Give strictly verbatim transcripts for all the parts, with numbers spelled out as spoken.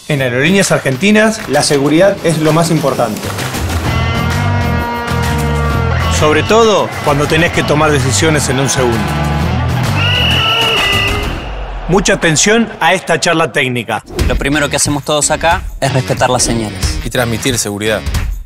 En Aerolíneas Argentinas, la seguridad es lo más importante. Sobre todo cuando tenés que tomar decisiones en un segundo. Mucha atención a esta charla técnica. Lo primero que hacemos todos acá es respetar las señales. Y transmitir seguridad.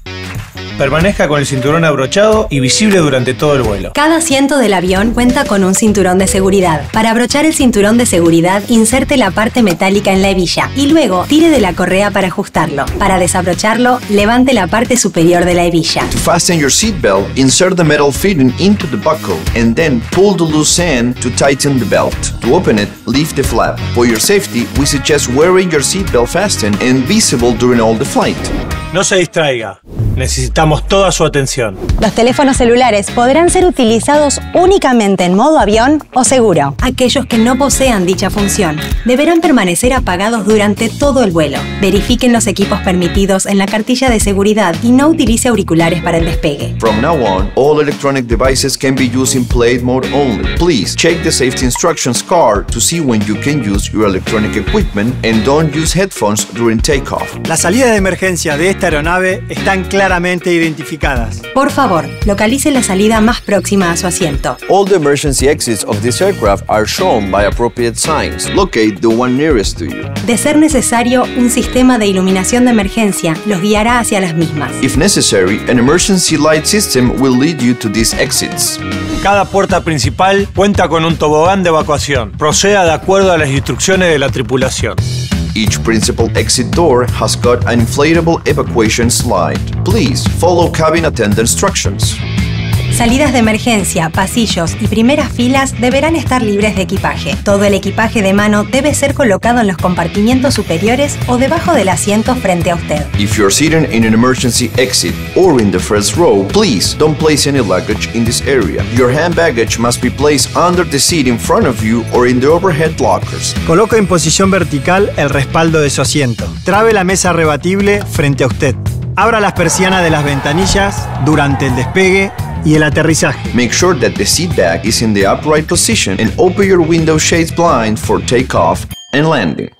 Permanezca con el cinturón abrochado y visible durante todo el vuelo. Cada asiento del avión cuenta con un cinturón de seguridad. Para abrochar el cinturón de seguridad, inserte la parte metálica en la hebilla y luego tire de la correa para ajustarlo. Para desabrocharlo, levante la parte superior de la hebilla. To fasten your seatbelt, insert the metal fitting into the buckle and then pull the loose end to tighten the belt. To open it, lift the flap. For your safety, we suggest wearing your seatbelt fastened and visible during all the flight. No se distraiga. Necesitamos toda su atención. Los teléfonos celulares podrán ser utilizados únicamente en modo avión o seguro. Aquellos que no posean dicha función deberán permanecer apagados durante todo el vuelo. Verifiquen los equipos permitidos en la cartilla de seguridad y no utilice auriculares para el despegue. From now on, all electronic devices can be used in plane mode only. Please check the safety instructions card to see when you can use your electronic equipment and don't use headphones during takeoff. Las salidas de emergencia de esta aeronave están claramente identificadas. Por favor, localice la salida más próxima a su asiento. All the emergency exits of this aircraft are shown by appropriate signs. Locate the one nearest to you. De ser necesario, un sistema de iluminación de emergencia los guiará hacia las mismas. If necessary, an emergency light system will lead you to these exits. Cada puerta principal cuenta con un tobogán de evacuación. Proceda de acuerdo a las instrucciones de la tripulación. Each principal exit door has got an inflatable evacuation slide. Please follow cabin attendant instructions. Salidas de emergencia, pasillos y primeras filas deberán estar libres de equipaje. Todo el equipaje de mano debe ser colocado en los compartimientos superiores o debajo del asiento frente a usted. If you're sitting in an emergency exit or in the first row, please don't place any luggage in this area. Your hand baggage must be placed under the seat in front of you or in the overhead lockers. Coloque en posición vertical el respaldo de su asiento. Trabe la mesa rebatible frente a usted. Abra las persianas de las ventanillas durante el despegue y el aterrizaje. Make sure that the seat back is in the upright position and open your window shades blind for takeoff and landing.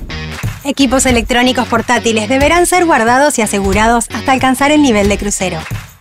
Equipos electrónicos portátiles deberán ser guardados y asegurados hasta alcanzar el nivel de crucero.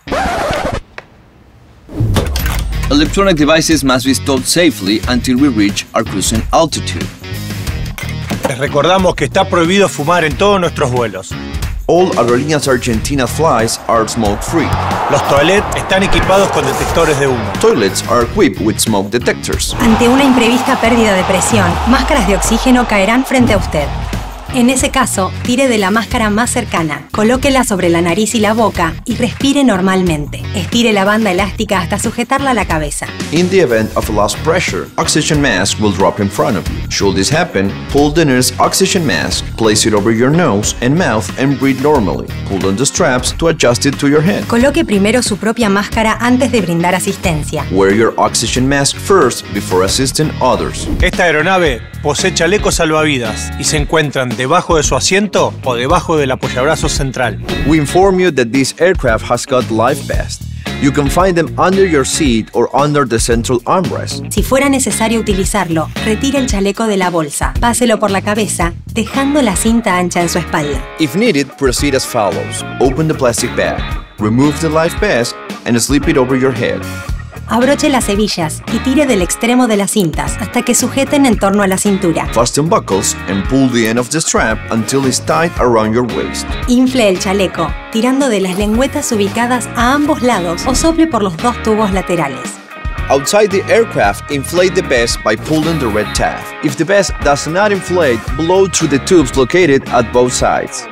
Electronic devices must be stored safely until we reach our cruising altitude. Les recordamos que está prohibido fumar en todos nuestros vuelos. All Aerolíneas Argentina flights are smoke-free. Los toilets están equipados con detectores de humo. Toilets are equipped with smoke detectors. Ante una imprevista pérdida de presión, máscaras de oxígeno caerán frente a usted. En ese caso, tire de la máscara más cercana, colóquela sobre la nariz y la boca y respire normalmente. Estire la banda elástica hasta sujetarla a la cabeza. In the event of a lost pressure, oxygen mask will drop in front of you. Should this happen, pull the nearest oxygen mask, place it over your nose and mouth and breathe normally. Pull on the straps to adjust it to your head. Coloque primero su propia máscara antes de brindar asistencia. Wear your oxygen mask first before assisting others. Esta aeronave posee chalecos salvavidas y se encuentran debajo de su asiento o debajo del apoyabrazos central. We inform you that this aircraft has got life vests. You can find them under your seat or under the central armrest. Si fuera necesario utilizarlo, retire el chaleco de la bolsa, páselo por la cabeza, dejando la cinta ancha en su espalda. If needed, proceed as follows. Open the plastic bag, remove the life vest, and slip it over your head. Abroche las hebillas y tire del extremo de las cintas hasta que sujeten en torno a la cintura. Fasten buckles and pull the end of the strap until it's tight around your waist. Infle el chaleco, tirando de las lengüetas ubicadas a ambos lados o sople por los dos tubos laterales. Outside the aircraft, inflate the vest by pulling the red tab. If the vest does not inflate, blow through the tubes located at both sides.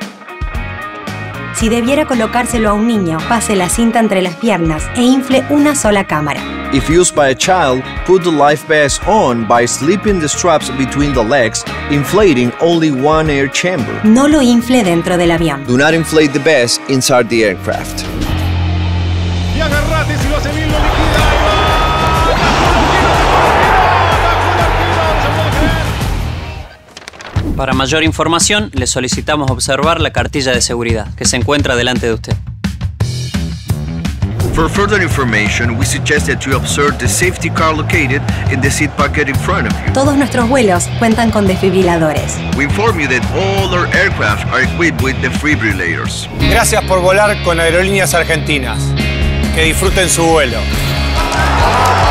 Si debiera colocárselo a un niño, pase la cinta entre las piernas e infle una sola cámara. If used by a child, put the life vest on by slipping the straps between the legs, inflating only one air chamber. No lo infle dentro del avión. Do not inflate the vest inside the aircraft. Y agarrate si lo hace bien, lo liquida. Para mayor información, le solicitamos observar la cartilla de seguridad que se encuentra delante de usted. For further information, we suggest that you observe the safety car located in the seat pocket in front of you. Todos nuestros vuelos cuentan con desfibriladores. We inform you that all our aircraft are equipped with defibrillators. Gracias por volar con Aerolíneas Argentinas. Que disfruten su vuelo.